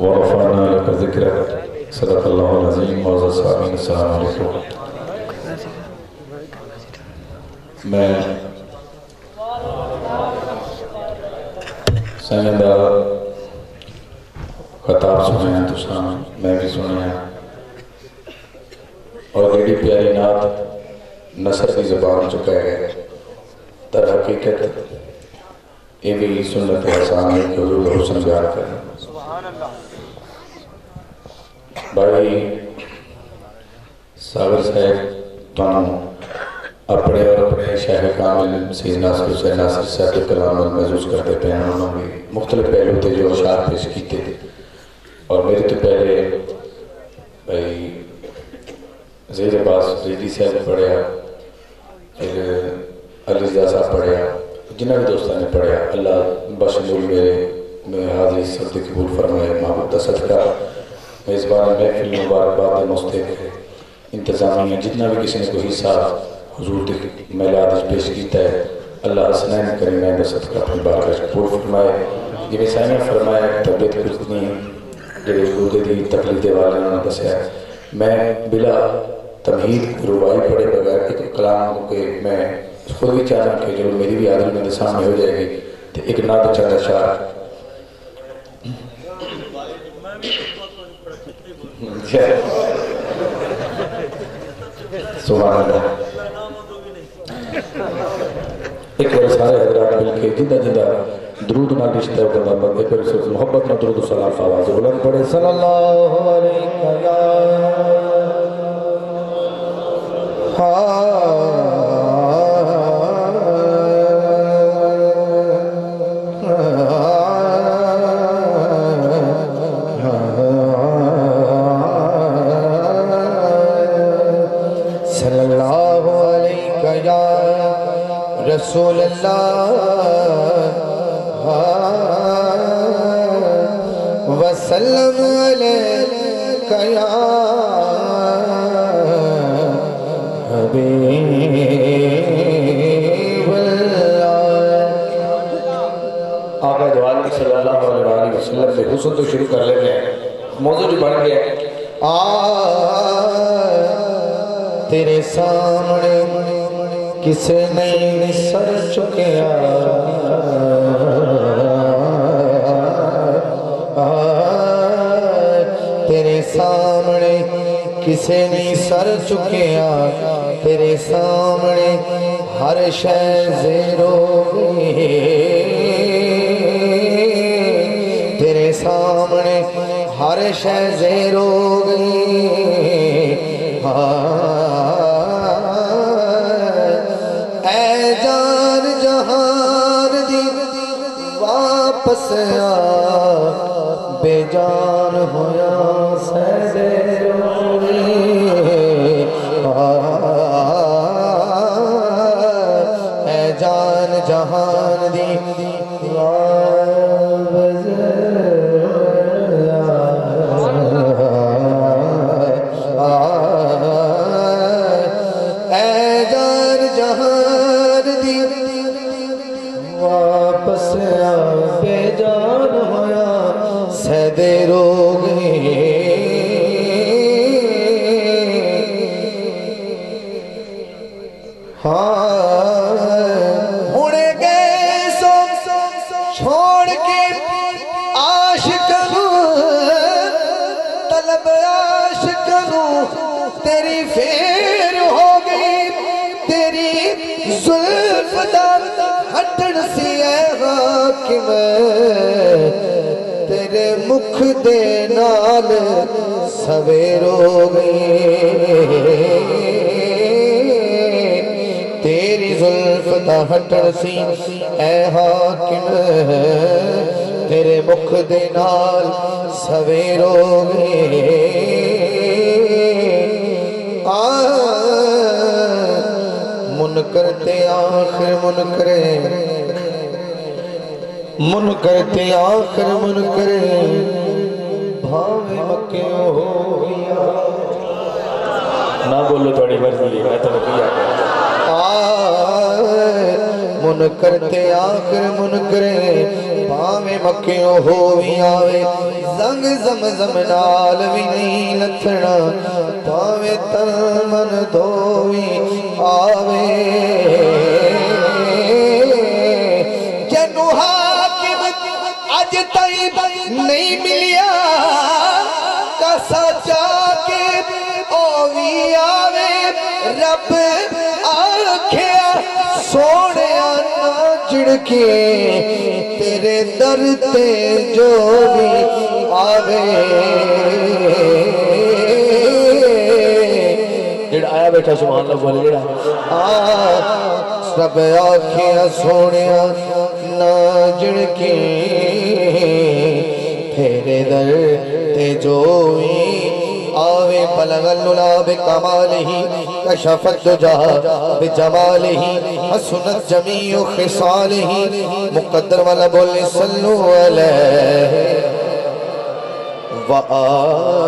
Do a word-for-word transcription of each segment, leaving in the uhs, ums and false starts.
ورفعنا لك ذكرك صدق اللہ العظیم معزز سامعین السلام علیکم. میں سائیں دا خطاب سنے ہیں تو سامنے میں بھی سنے ہیں اور ایڈی پیاری نات نصر کی زبان چکا ہے. در حقیقت یہ بھی سنت حسان ہے کہ حضور حسن بیان کریں. بھائی ساگر صاحب تانوں اپنے اور اپنے شیخ کامل سید ناصر حسین ناصر صاحب کے کلام میں محسوس کرتے پہ ہیں. انہوں نے مختلف پہلو تھے جو اشعار پیش کیتے تھے اور میرے تو پہلے بھائی زید عباس زیدی صاحب پڑھیا، پھر علی رضا صاحب پڑھیا، جنہ بھی دوستان نے پڑھیا. اللہ بشمول میرے میں حاضری سب قبول فرمائے. محمد دا صدقہ میزبان محفل مبارکباد مستحق انتظامیہ جتنا بھی کسی نے کوئی حصہ حضور دی میلاد پیش کیتا ہے اللہ حسنین کریمین دا صدقہ اپنی بارکہ قبول فرمائے. یہ بھی سائنہ فرمائے طبیعت کچھ نہیں جڑے حضور دی تقلید والے انہوں نے دسیا. میں بلا تمہید ربائی پڑھے بغیر ایک کلام کہ میں خود بھی چاہتا کہ جو میری بھی حاضری میرے سامنے ہو جائے گی تو ایک نعت چند اشعار سبحان اللہ. ایک بار سارے حضرات مل کے جدہ جدہ درود نہ رشتہ ہے بندہ بندے پر اسے محبت نہ درود و سلام آواز بلند پڑھے. صلی اللہ علیہ یا رسول اللہ وسلم علیکہ یا حبیب اللہ. آقا دو عالم صلی اللہ علیہ وسلم سے حسن تو شروع کر لیتے ہیں. موضوع جو بڑھ گیا آ تیرے سامنے کسے نہیں سر چکیا تیرے سامنے کسے نہیں سر چکیا تیرے سامنے ہر شے زیرو گئی تیرے سامنے ہر شے زیرو گئی. واپس آ بے جان ہویا سیدے روی اے جان جہان دی واپس اے جان جہان دی واپس آ بے جان ہویا سیدے روگی. ہونے گئے سو چھوڑ کے عاشقوں طلب عاشقوں تیری پھر ہو گئی تیری زلف دار ہٹن سی اے حاکم تیرے مکھ دے نال سویر ہو گئی تیری زلف دا ہٹن سی اے حاکم تیرے مکھ دے نال سویر ہو گئی. منکر تے آخر منکرے منکر تے آخر منکرے بھاوے مکے ہو گیا. نہ بولو توڑی مرضی میں تو کیا منکر تے آخر منکرے پاویں مکیوں ہو بھی آوے زنگ زمزم نال بھی نہیں لتھنا پاویں تن من دو بھی آوے جنو حاکم اج تائی نہیں ملیا کسا چاکے اوی آوے رب آکھیا سوڑے آنا جڑکے تیرے در تے جو بھی آوے جڑ آیا بیٹھا سبحان اللہ بولے جڑا رب آکھیا سوڑے آنا جڑکے تیرے در تے جو بھی آوے بلغ الللا بکمالہی کشفت دجا بجمالہی حسنت جمیع خصالہی مقدر والا بولے صلو علیہ وآلہی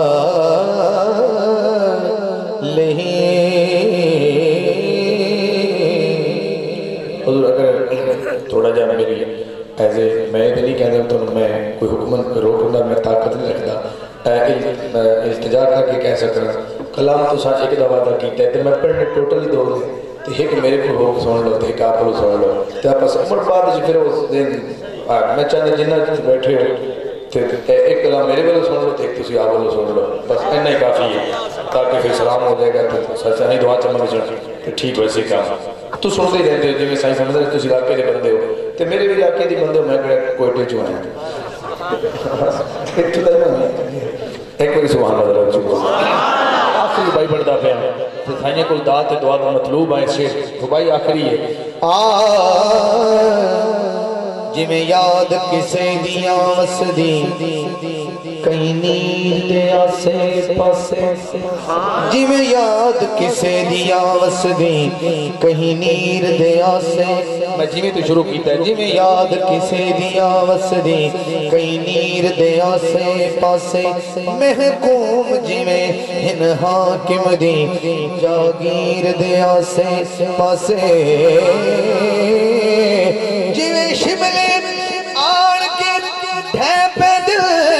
حضور اگر تھوڑا جانا میری ایسے میں تو نہیں کہتا تو میں کوئی حکومت روکنا میں طاقت نہیں رکھتا التجا کر کے کہہ سکتا کلام تو ساتھ ایک دعویٰ دا کیتا ہے تو میں پڑھنے ٹوٹلی دو دے تو ایک میرے کو روک سن لو تو ایک آپ کو سن لو تو آپ اس عمر بعد جو پھر اس دن میں چاہتا جنہ بیٹھے ہو ایک کلام میرے بلو سن لو تو ایک تسی آپ بلو سن لو بس اتنا ہی کافی ہے تاکہ پھر سلام ہو جائے گا تو سچا نہیں دعا چمک جڑ تو ٹھیک ویسے کام تو سنتے ہی رہتے ہو جی میں سائیں سمجھ رہے تسی علاقے دے بندے ہو تو میرے بھی علاقے دے بندے ہو میں کہا کوئٹے چو آئیں ایک تو دائما ایک کوئی سبحان اللہ رہا چکو آخری بھائی بڑھتا پہ ہیں تو تھائیے کوئی دعات دعا دا مطلوب آئے شیر تو بھائی آخری ہے جی میں یاد کسے دیا وسدی کہیں نیر دے آسے پاسے جی میں یاد کسے دیا وسدی کہیں نیر دے آسے میں جی میں تو شروع کیتا ہے جی میں یاد کسے دیا وسدی کہیں نیر دے آسے پاسے محکوم جی میں ہن حاکم دی جاگیر دے آسے پاسے جی میں شملے آڑ کے ڈھیپے دل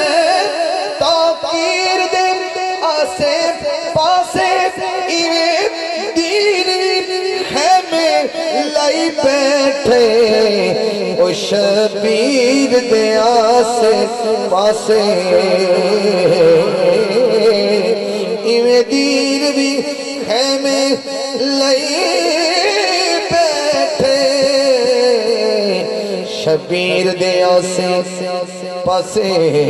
تاکیر دے آسے پاسے ایوے دین خیمے لائی بیٹھے او شبیر دے آسے پاسے ایوے دین بھی خیمے لائی شبیر دے آسے پاسے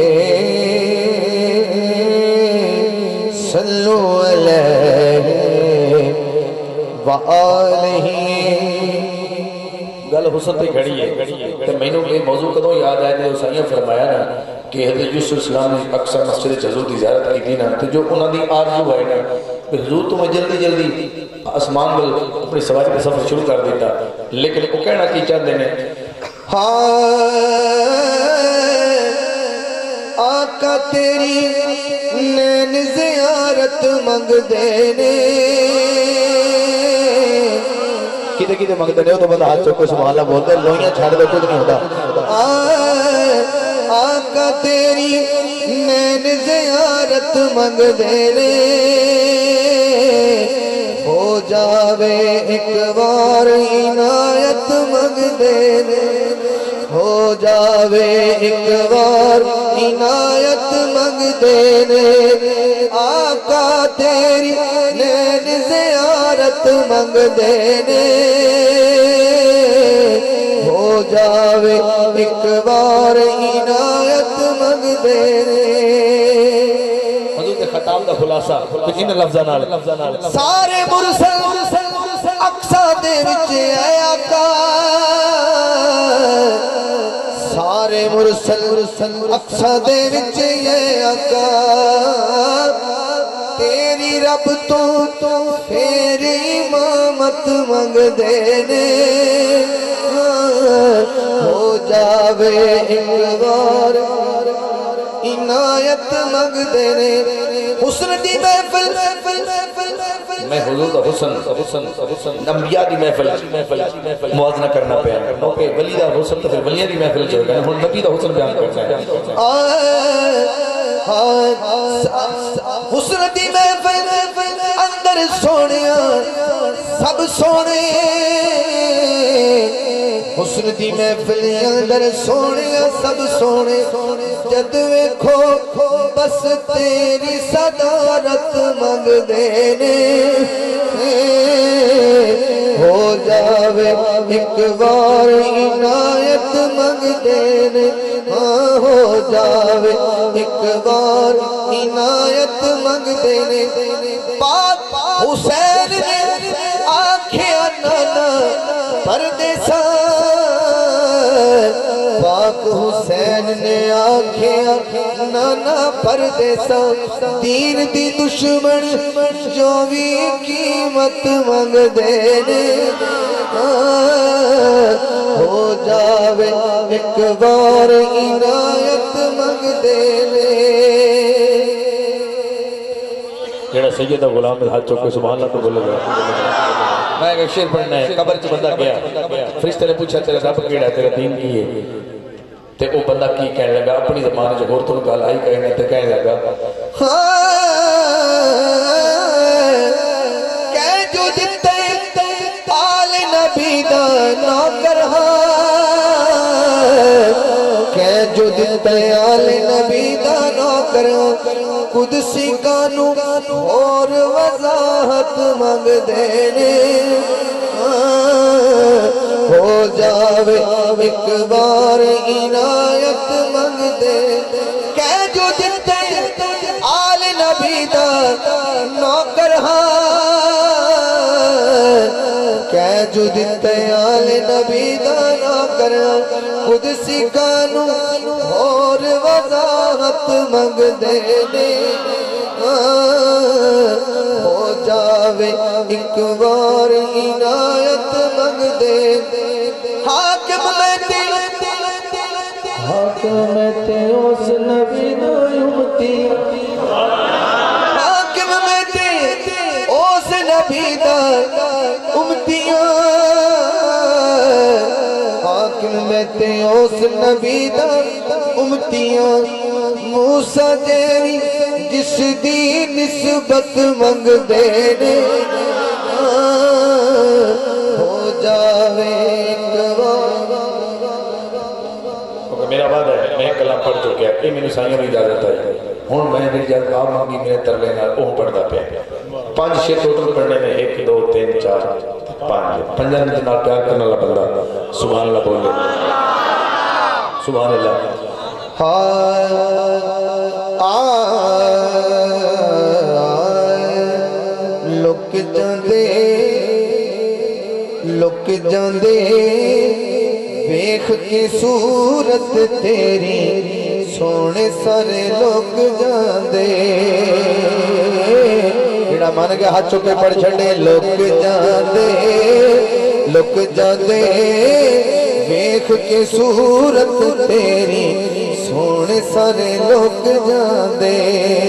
صلو علیہ وآلہ گل حسن تے گھڑی ہے تو میں نے موضوع کدوں یاد آئے نے حسینیہ فرمایا نا کہ حضرت یوسف السلام نے اکثر مسجد حضور دی زیارت کی تھی نا تو جو انہوں نے آرزو ہے نا کہ حضور تو میں جلدی جلدی آسمان میں اپنی سواری کا سفر شروع کر دیتا لیکن وہ کہنا کی چاہتے ہیں آقا تیری نین زیارت منگ دینے کتے کتے منگ دینے ہو تو بندہ ہاتھ چوکو سبحان اللہ بولتے ہیں لوہیاں چھاڑ دے کچھ نہیں ہوتا آقا تیری نین زیارت منگ دینے ہو جاوے ایک بار عنایت منگ دینے ہو جاوے ایک بار عنایت منگ دینے آقا تیری نین زیارت منگ دینے ہو جاوے ایک بار عنایت منگ دینے حضور خطاب دا خلاصہ ان لفظاں نال سارے مرسل اقصا دے وچ اے آقا سارے مرسل اقصا دے وچ اے آقا تیری رب تو پھر امامت منگ دینے ہو جاوے ایک بار عنایت منگ دینے حسن دی محفل میں حضور دا حسن انبیاء دی محفل موازنہ کرنا پیا موقع ولی دا حسن تو پھر ولیاں دی محفل جو ہے ہن نبی دا حسن بیان کرنا ہے حسن دی محفل اندر سونیا سب سونے حسن دی محفل اندر سونیا سب سونے جد ویکھو بس تیری صدارت منگ دینے ہو جاوے ایک بار عنایت منگ دینے ہاں ہو جاوے ایک بار عنایت منگ دینے پاک حسین نے آنکھیں نانا پردیسا پاک حسین نے آنکھیں نانا پردیسا دین دی دشمن جو بھی قیمت منگ دینے ہو جاوے ایک بار عنایت منگ دینے جیڑا سیدہ غلام میں ہاتھ چوکے سبحان اللہ تو بولے گا میں ایک شیر پڑھنا ہے قبر چ بندہ گیا فرشتے نے پوچھا تیرا رب کیڑا تیرا دین کی ہے تے او بندہ کی کہنے لگا اپنی زبان جو غور تن گل آئی کہنے تے کہنے لگا کہ جو دتے آل نبی دا نوکر کہ جو دتے آل نبی دا نوکر قدسی کانو اور وضاحت منگ دینے ہو جاوے ایک بار عنایت منگ دے کہ جو دتے آل نبی دا نوکر کہ جو دتے آل نبی دا نوکر قدسی کانو اور وضاحت منگ دینے ہو جاوے ایک بار عنایت منگ دے حاکم میں تے حاکم میں تے اس نبی دا امتی حاکم میں تے اس نبی دا امتیاں حاکم میں تے اس نبی دا امتیاں موسیٰ جیوی جس دی نسبت منگ دینے ہو جاوے ایک بار میرا بعد ہے میں کلام پڑھ چکیا یہ میری سائیوں میں اجازت ہے ہون میں نے اجازت آپ مانگی میرے ترلے نال اوہ پڑھدا پیا پانچ شیر ٹوٹل پڑھنے میں ایک دو تین چار پانچ پنجن جناب پیار کرنا اللہ بندہ سبحان اللہ بولے سبحان اللہ لک جاندے لک جاندے ویکھ کے صورت تیری سونے سارے لک جاندے جڑا مان کے ہاتھ چکے پڑھ چھڑے لک جاندے لک جاندے ویکھ کے صورت تیری سونے سارے لک جاندے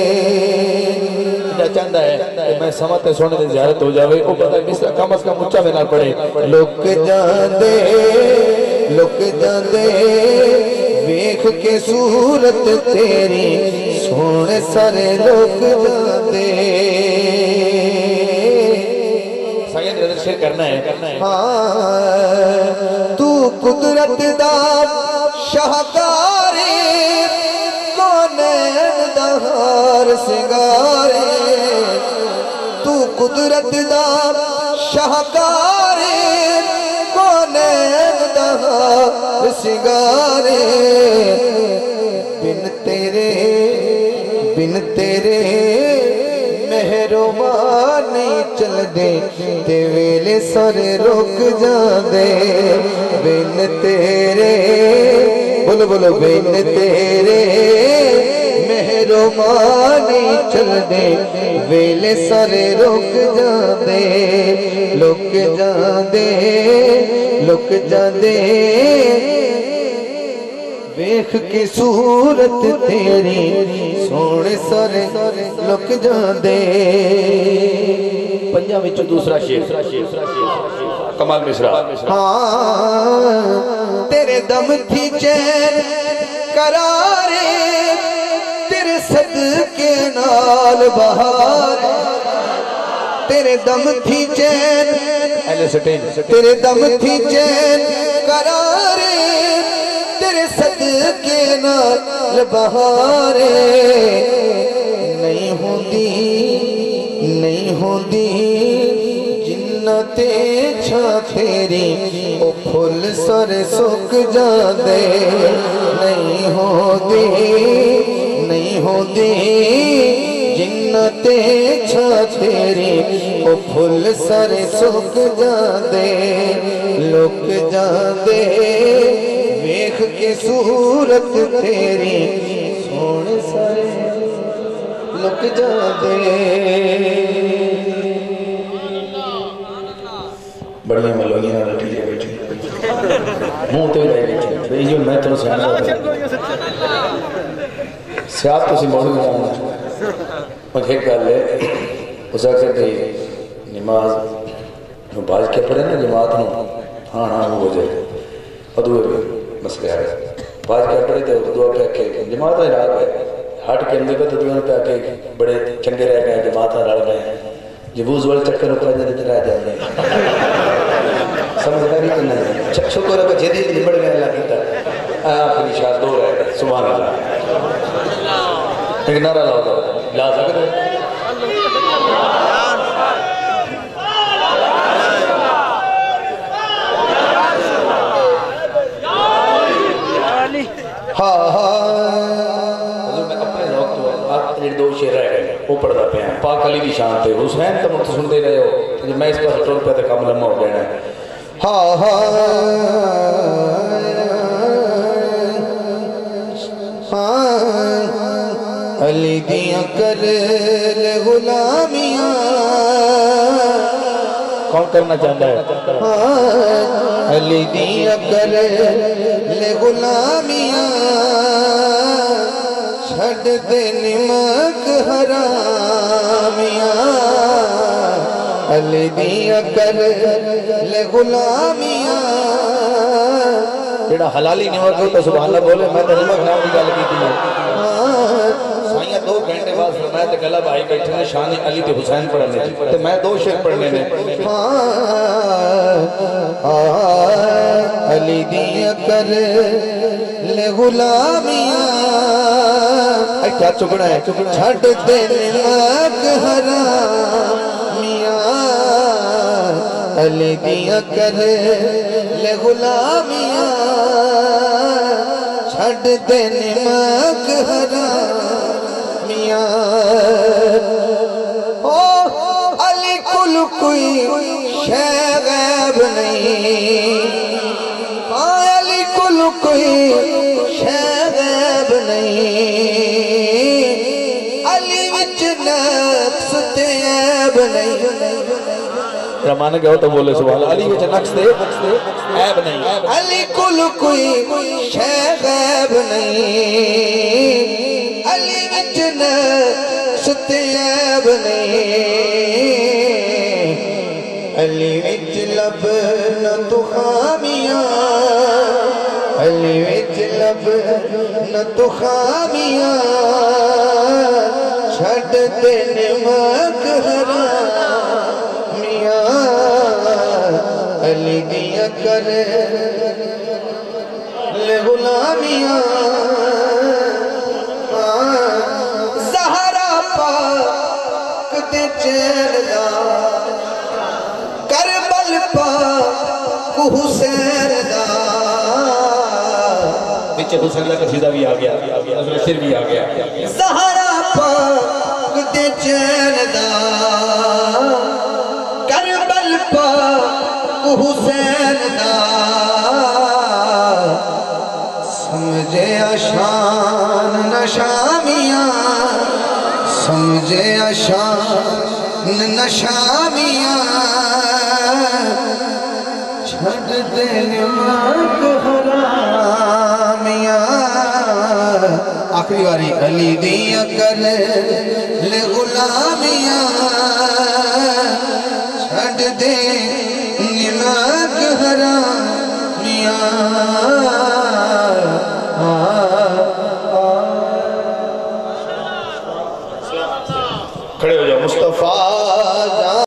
چاہتا ہے کہ میں سمجھتے سونے دے زیارت ہو جاوے او پتہ ہے کم از کم اچھا میں نہ پڑھے لک جاندے لک جاندے ویکھ کے صورت تیری سونے سارے لک جاندے سائیں نظر شیر کرنا ہے تو قدرت دا شاہکاری کونین دہار سنگارے تو قدرت دا شاہکاری کونین دہار سنگارے بن تیرے بن تیرے مہربانی چل دے تے ویلے سارے رک جاندے بن تیرے بولو بولو بن تیرے مہربانی چل دے ویلے سارے رک جاندے لک جاندے لک جاندے ویکھ کے صورت تیری سونے سارے لک جاندے پنجا وچوں دوسرا شعر کمال مصرا ہاں تیرے دم تھی چین قرارے تیرے صدقے نال بہار تیرے دم تھی چین تیرے دم تھی چین قرارے تیرے صدقے نال بہارے نہیں ہوندی نہیں ہوندی جنتے چھا تیری او پھول سر سک جاندے نہیں ہوندی نہیں ہوندی جنتے چھا تیری او پھول سر سک جاندے لک جاندے ویکھ کے صورت تیری سونے سارے لک جاندے بڑیاں ملوگیاں نہ رٹی جائے بیٹھی موں تو رہے بیٹھی بھئی جو میں تو سیانا سیاب تو سی موڑی جانا مجھے ایک گل ہے اس اکثر کہ نماز باج کے پڑھے نا جماعت ہوں ہاں ہاں وہ ہو جائے ادوے بھی مسئلہ ہے باج کے پڑھے تھے دعا پہ کہ جماعت ہے رات ہے ہٹ کے اندر پہ دعا پہ کہ بڑے چنگے رہ گئے جماعت رڑ گئے جبوز والے چکر اوپر جاتے رہ جاتے سمجھداری تو نہیں شکر ہے کہ جدید نبڑ گئے اللہ کیتا آخری شاید دو رہ گئے سبحان اللہ ایک نعرہ لاؤ دو لا سکتے ہاں ہاں حضور میں اپنے وقت آپ تیرے دو شیر رہ گئے وہ پڑھتا پہ ہیں پاک علی دی شان تے حسین تو مجھے سن دے رہے ہو میں اس پر ٹول پہ تے کام لمحہ ہو گیا ہے ہاں ہاں علی دیاں کر لے غلامیاں کون کرنا چاہتا ہے علی دیاں کر لے غلامیاں چھڑ دے نمک حرامیاں علی دیاں کر لے غلامیاں جیڑا حلالی نمک ہوتا سبحان اللہ بولے میں تو نمک نام کی گل کی تھی سائیاں دو گھنٹے بعد فرمایا تے گلا بھائی بیٹھے نے شان علی تے حسین پڑھنے تھی تے میں دو شعر پڑھنے نے علی دیاں کر لے غلامیاں کیا چکنا ہے چھڑ دے نمک حرامیاں علی دیاں کر لے غلامیاں چھڑ دے نمک حرامیاں علی کل کوئی شے غیب نہیں علی کل کوئی شے غیب نہیں علی وچ نقص تے عیب نہیں رمانے گئے ہو تو بولے سبحان اللہ علی وچ نقص تے عیب نہیں علی کل کوئی شے غیب نہیں علی وچ نقص تے عیب نہیں علی وچ لب نہ تو خامیاں علی وچ لب نہ تو خامیاں چھڑ دے نمک حرامیاں علی دیاں کر لے غلامیاں زہرا پاک دے چین دا کربل پاک حسین دا نیچے حسین کا قصیدہ بھی آ گیا نظر شر بھی آ گیا زہرا پاک دے چین دا کربل پاک حسین دا سمجھے شان نشامیاں سمجھے شان نشامیاں چھڑ دے نمک حرامیاں آخری واری علی دیا کر لے غلامیاں چھڑ دے نماک حرامیاں کھڑے ہو جاؤ مصطفیٰ